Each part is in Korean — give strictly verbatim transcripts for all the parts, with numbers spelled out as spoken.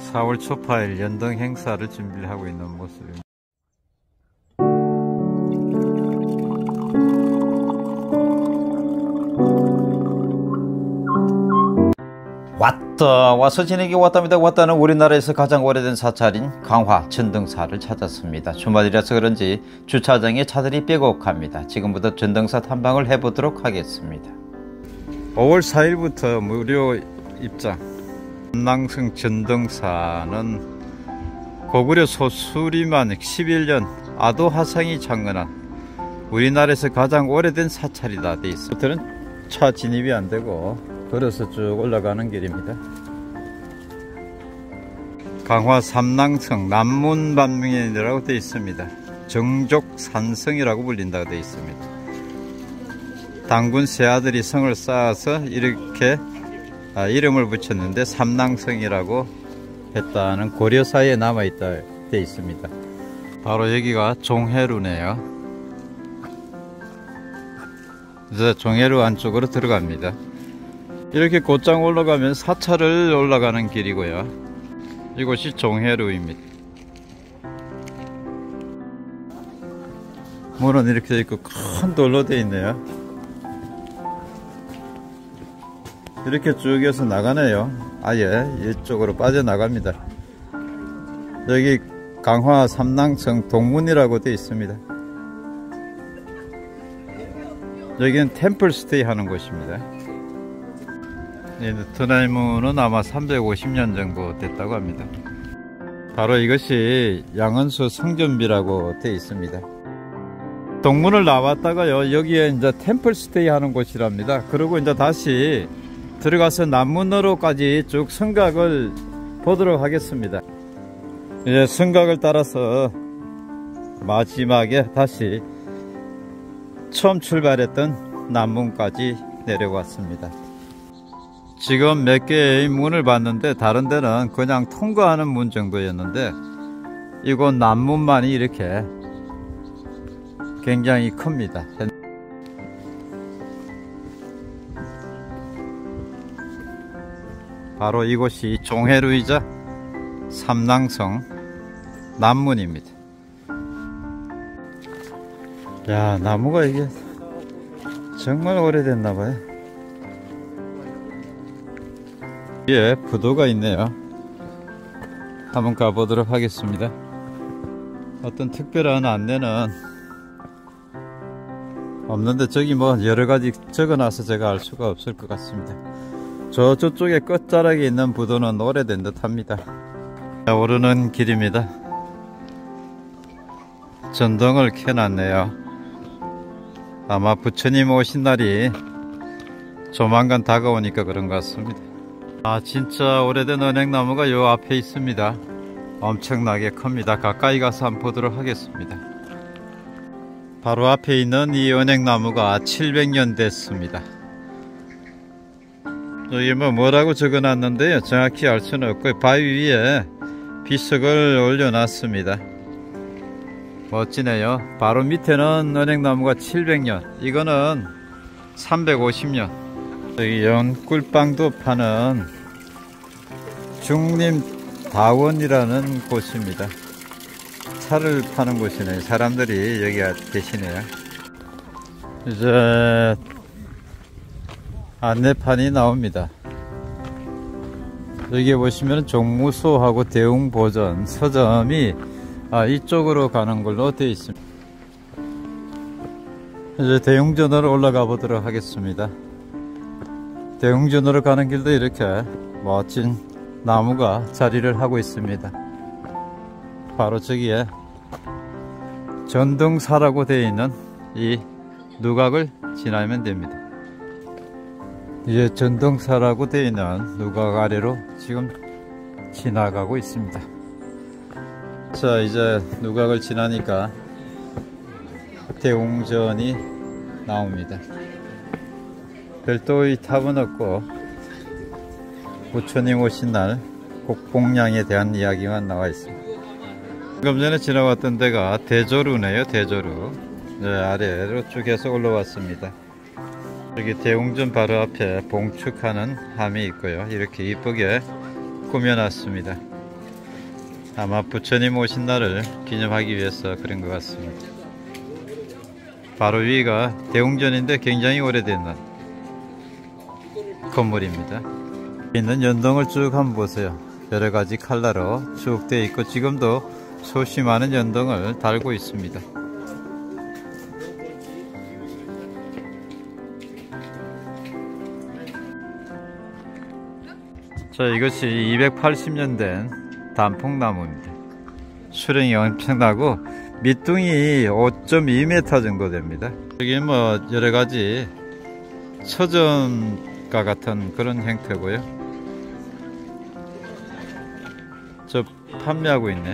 사월 초파일 연등 행사를 준비하고 있는 모습입니다. 왔다 와서 지내기 왔답니다. 왔다는 우리나라에서 가장 오래된 사찰인 강화 전등사를 찾았습니다. 주말이라서 그런지 주차장에 차들이 빼곡합니다. 지금부터 전등사 탐방을 해보도록 하겠습니다. 오월 사일부터 무료 입장. 삼낭성 전등사는 고구려 소수리만 십일년 아도하상이 창건한 우리나라에서 가장 오래된 사찰이다 돼 있어. 부터는 차 진입이 안 되고 걸어서 쭉 올라가는 길입니다. 강화 삼낭성 남문반명이라고 되어 있습니다. 정족산성이라고 불린다고 되어 있습니다. 당군 세 아들이 성을 쌓아서 이렇게 아, 이름을 붙였는데 삼낭성이라고 했다는 고려사에 남아있다 되어 있습니다. 바로 여기가 종해루네요. 이제 종해루 안쪽으로 들어갑니다. 이렇게 곧장 올라가면 사찰을 올라가는 길이고요. 이곳이 종해루입니다. 문은 이렇게 되어 있고 큰 돌로 되어 있네요. 이렇게 쭉 해서 나가네요. 아예 이쪽으로 빠져나갑니다. 여기 강화 삼낭성 동문이라고 되어 있습니다. 여기는 템플스테이 하는 곳입니다. 드나이문은 아마 삼백오십년 정도 됐다고 합니다. 바로 이것이 양은수 성전비라고 되어 있습니다. 동문을 나왔다가요, 여기에 이제 템플스테이 하는 곳이랍니다. 그리고 이제 다시 들어가서 남문으로까지 쭉 성곽을 보도록 하겠습니다. 이제 성곽을 따라서 마지막에 다시 처음 출발했던 남문까지 내려왔습니다. 지금 몇 개의 문을 봤는데 다른 데는 그냥 통과하는 문 정도였는데 이곳 남문만이 이렇게 굉장히 큽니다. 바로 이곳이 종해루이자 삼낭성 남문입니다. 야, 나무가 이게 정말 오래됐나봐요. 위에 부도가 있네요. 한번 가보도록 하겠습니다. 어떤 특별한 안내는 없는데 저기 뭐 여러가지 적어놔서 제가 알 수가 없을 것 같습니다. 저 저쪽에 끝자락에 있는 부도는 오래된 듯 합니다. 오르는 길입니다. 전등을 켜놨네요. 아마 부처님 오신 날이 조만간 다가오니까 그런 것 같습니다. 아, 진짜 오래된 은행나무가 요 앞에 있습니다. 엄청나게 큽니다. 가까이 가서 한번 보도록 하겠습니다. 바로 앞에 있는 이 은행나무가 칠백년 됐습니다. 여기 뭐 뭐라고 적어놨는데요, 정확히 알 수는 없고 바위 위에 비석을 올려놨습니다. 멋지네요. 바로 밑에는 은행나무가 칠백년, 이거는 삼백오십년. 여기 연꿀빵도 파는 중림다원이라는 곳입니다. 차를 파는 곳이네요. 사람들이 여기 계시네요. 이제 안내판이 나옵니다. 여기 보시면 종무소하고 대웅보전 서점이 아, 이쪽으로 가는 걸로 되어 있습니다. 이제 대웅전으로 올라가 보도록 하겠습니다. 대웅전으로 가는 길도 이렇게 멋진 나무가 자리를 하고 있습니다. 바로 저기에 전등사라고 되어 있는 이 누각을 지나면 됩니다. 이제 전등사라고 되어 있는 누각 아래로 지금 지나가고 있습니다. 자, 이제 누각을 지나니까 대웅전이 나옵니다. 별도의 탑은 없고 부처님 오신 날 곡봉량에 대한 이야기만 나와 있습니다. 방금 전에 지나왔던 데가 대조루네요. 대조루. 네, 아래로 쭉 해서 올라왔습니다. 여기 대웅전 바로 앞에 봉축하는 함이 있고요. 이렇게 이쁘게 꾸며놨습니다. 아마 부처님 오신 날을 기념하기 위해서 그런 것 같습니다. 바로 위가 대웅전인데 굉장히 오래된 건물입니다. 있는 연동을 쭉 한번 보세요. 여러가지 컬러로 쭉 되어 있고 지금도 수없이 많은 연동을 달고 있습니다. 자, 이것이 이백팔십 년 된 단풍나무입니다. 수령이 엄청나고 밑둥이 오 점 이 미터 정도 됩니다. 여기 뭐 여러가지 서점과 같은 그런 형태고요. 저 판매하고 있네.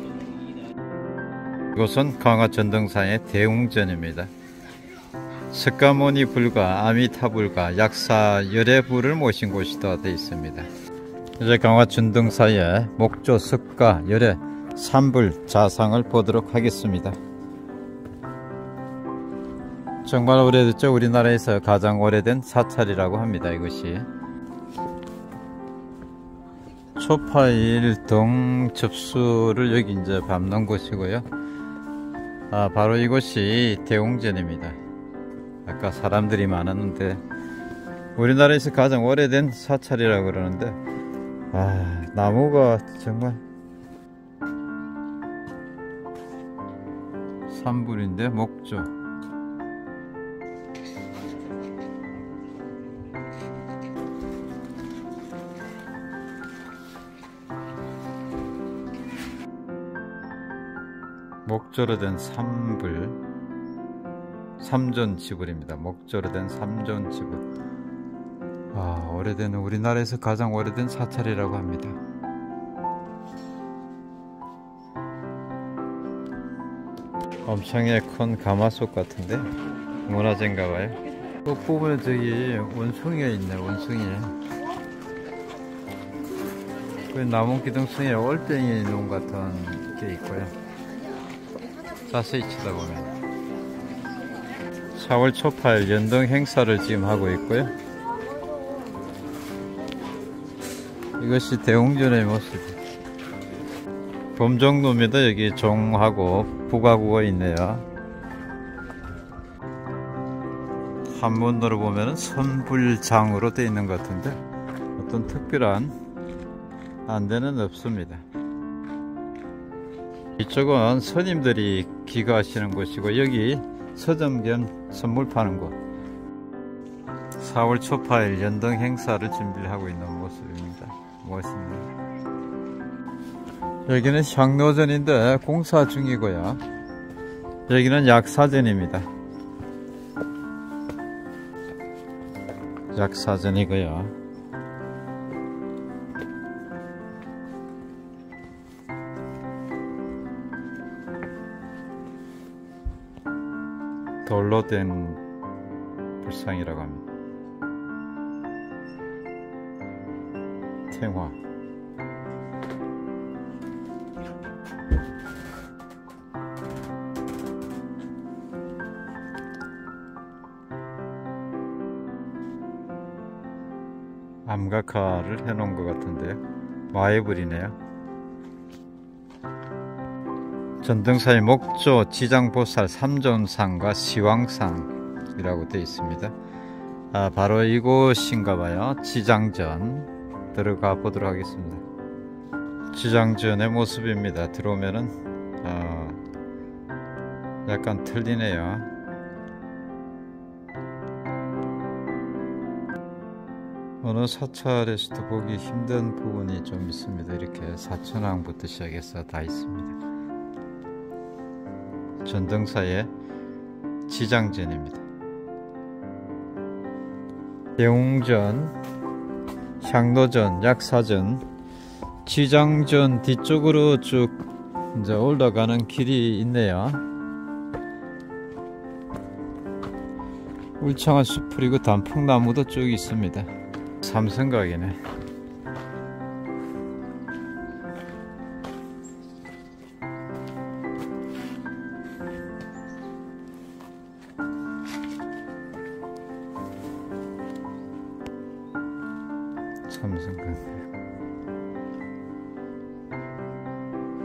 이곳은 강화 전등사의 대웅전입니다. 석가모니 불과 아미타 불과 약사 열의 불을 모신 곳이다 되어 있습니다. 이제 강화 전등사의 목조 석가 열의 삼불 자상을 보도록 하겠습니다. 정말 오래됐죠. 우리나라에서 가장 오래된 사찰이라고 합니다. 이것이 초파일 동 접수를 여기 이제 밟는 곳이고요. 아, 바로 이곳이 대웅전입니다. 아까 사람들이 많았는데 우리나라에서 가장 오래된 사찰이라고 그러는데, 아, 나무가 정말 삼불인데 목조. 목조로 된 삼불, 삼존지불입니다. 목조로 된 삼존지불. 아, 오래된, 우리나라에서 가장 오래된 사찰이라고 합니다. 엄청나게 큰 가마솥 같은데 문화재인가봐요. 끝부분에 저기 원숭이가 있네. 원숭이. 그 나무 기둥성에 올빼미 놈 같은 게 있고요. 자세히 쳐다보면 사월 초팔 연등 행사를 지금 하고 있고요. 이것이 대웅전의 모습. 봄 정도입니다. 여기 종하고 부가구가 있네요. 한문으로 보면 선불장으로 되어 있는 것 같은데 어떤 특별한 안대는 없습니다. 이쪽은 스님들이 기거하시는 곳이고 여기 서점 겸 선물 파는 곳. 사월 초팔 연등 행사를 준비를 하고 있는 모습입니다. 멋있네요. 여기는 향로전인데 공사 중이고요. 여기는 약사전입니다. 약사전이고요. 돌로 된 불상이라고 합니다. 태화. 암각화를 해놓은 것 같은데요. 마애불이네요. 전등사의 목조, 지장보살, 삼존상과 시왕상이라고 되어 있습니다. 아, 바로 이곳인가봐요. 지장전 들어가 보도록 하겠습니다. 지장전의 모습입니다. 들어오면은 아, 약간 틀리네요. 어느 사찰에서도 보기 힘든 부분이 좀 있습니다. 이렇게 사천왕부터 시작해서 다 있습니다. 전등사의 지장전입니다. 대웅전, 향로전, 약사전, 지장전 뒤쪽으로 쭉 이제 올라가는 길이 있네요. 울창한 숲이고 단풍나무도 쭉 있습니다. 삼성각이네. 삼성각.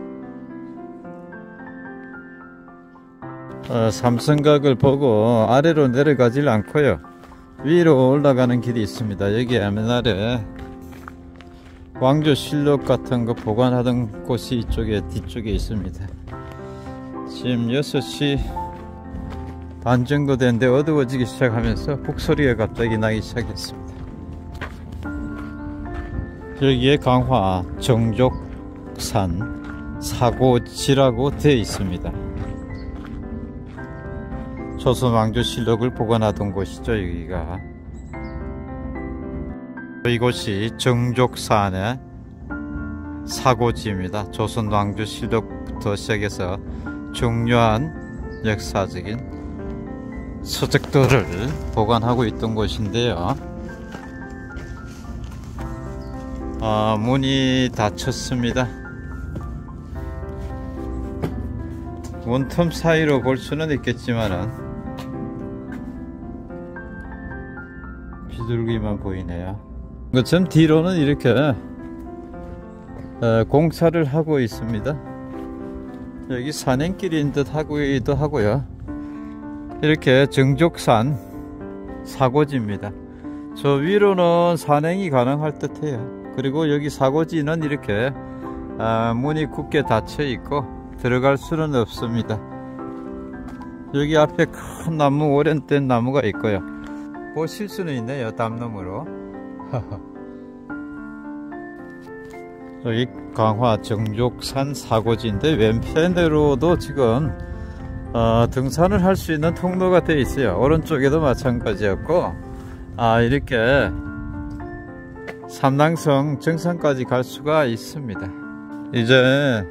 어, 삼성각을 보고 아래로 내려가질 않고요, 위로 올라가는 길이 있습니다. 여기 옛날에 왕조실록 같은 거 보관하던 곳이 이쪽에 뒤쪽에 있습니다. 지금 여섯 시 반 정도 됐는데 어두워지기 시작하면서 북소리가 갑자기 나기 시작했습니다. 여기에 강화 정족산 사고지라고 되어 있습니다. 조선 왕조실록을 보관하던 곳이죠. 여기가 이곳이 정족산의 사고지입니다. 조선 왕조실록부터 시작해서 중요한 역사적인 서적들을 보관하고 있던 곳인데요. 아, 문이 닫혔습니다. 문틈 사이로 볼 수는 있겠지만은 비둘기만 보이네요. 그처럼 뒤로는 이렇게 어, 공사를 하고 있습니다. 여기 산행길인 듯 하기도 하고요. 이렇게 정족산 사고지입니다. 저 위로는 산행이 가능할 듯 해요. 그리고 여기 사고지는 이렇게 아, 문이 굳게 닫혀 있고 들어갈 수는 없습니다. 여기 앞에 큰 나무, 오랜된 나무가 있고요. 보실 수는 있네요, 담너머로. 여기 강화 정족산 사고지인데 왼편으로도 지금 어, 등산을 할 수 있는 통로가 되어 있어요. 오른쪽에도 마찬가지였고, 아, 이렇게 삼낭성 정상까지 갈 수가 있습니다. 이제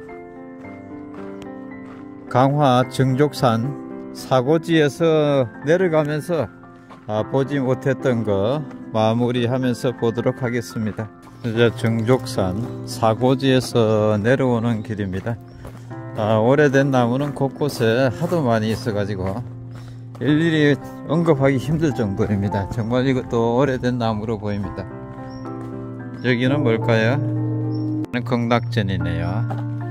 강화 정족산 사고지에서 내려가면서 아, 보지 못했던 거 마무리하면서 보도록 하겠습니다. 이제 정족산 사고지에서 내려오는 길입니다. 아, 오래된 나무는 곳곳에 하도 많이 있어 가지고 일일이 언급하기 힘들 정도입니다. 정말 이것도 오래된 나무로 보입니다. 여기는 뭘까요? 극락전이네요.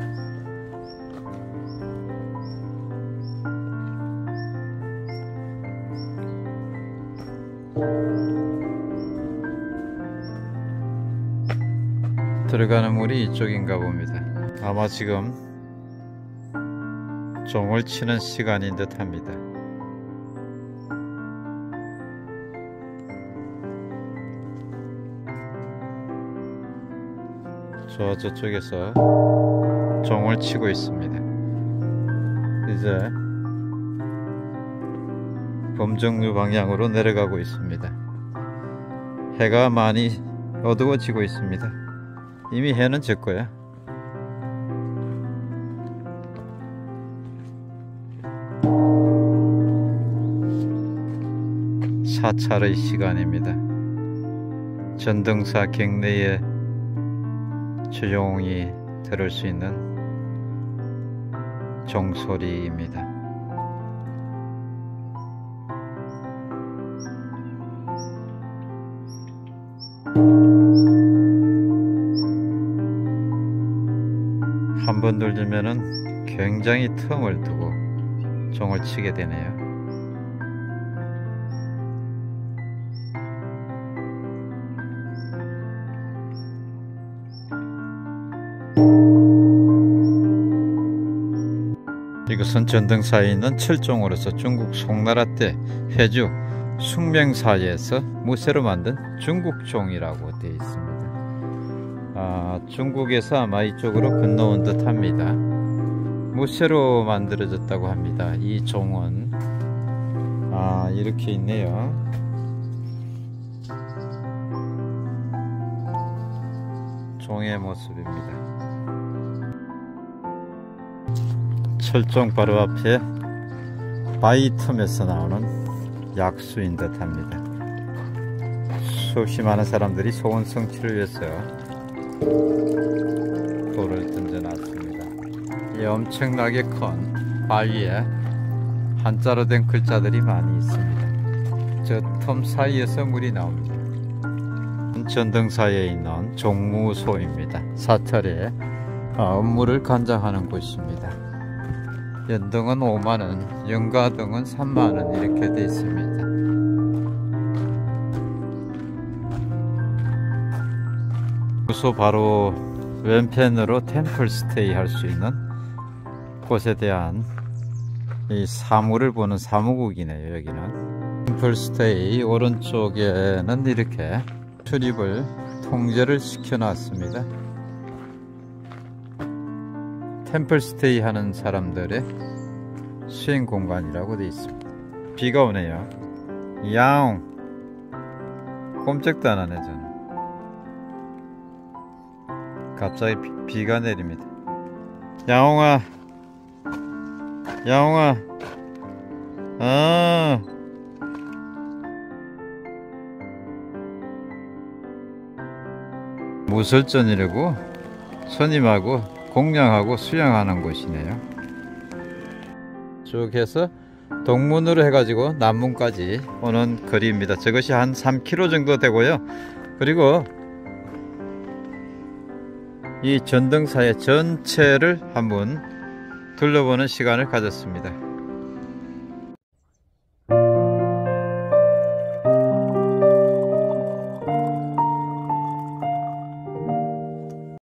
들어가는 물이 이쪽인가 봅니다. 아마 지금 종을 치는 시간인 듯 합니다. 저 저쪽에서 종을 치고 있습니다. 이제 범정루 방향으로 내려가고 있습니다. 해가 많이 어두워지고 있습니다. 이미 해는 졌고요. 사찰의 시간입니다. 전등사 경내에 조용히 들을 수 있는 종소리입니다. 한 번 들리면은 굉장히 틈을 두고 종을 치게 되네요. 이것은 전등사에 있는 철종으로서 중국 송나라 때 회주 숭명사에서 무쇠로 만든 중국종이라고 되어 있습니다. 아, 중국에서 아마 이쪽으로 건너온 듯 합니다. 무쇠로 만들어졌다고 합니다. 이 종은 아, 이렇게 있네요. 종의 모습입니다. 철종 바로 앞에 바위 틈에서 나오는 약수인 듯 합니다. 수없이 많은 사람들이 소원 성취를 위해서 돌을 던져놨습니다. 이 엄청나게 큰 바위에 한자로 된 글자들이 많이 있습니다. 저 틈 사이에서 물이 나옵니다. 전등사에 있는 종무소입니다. 사찰에 업무를 관장하는 곳입니다. 연등은 오만 원, 연가등은 삼만 원 이렇게 되어 있습니다. 주소 바로 왼편으로 템플 스테이 할 수 있는 곳에 대한 이 사무를 보는 사무국이네요. 여기는 템플 스테이 오른쪽에는 이렇게 출입을 통제를 시켜 놨습니다. 템플 스테이 하는 사람들의 수행 공간이라고 되어 있습니다. 비가 오네요. 야옹, 꼼짝도 안 하네. 저는 갑자기 비, 비가 내립니다. 야옹아, 야옹아, 아, 무설전이라고 스님하고 공양하고 수양하는 곳이네요. 쭉 해서 동문으로 해가지고 남문까지 오는 거리입니다. 저것이 한 삼 킬로미터 정도 되고요. 그리고 이 전등사의 전체를 한번 둘러보는 시간을 가졌습니다.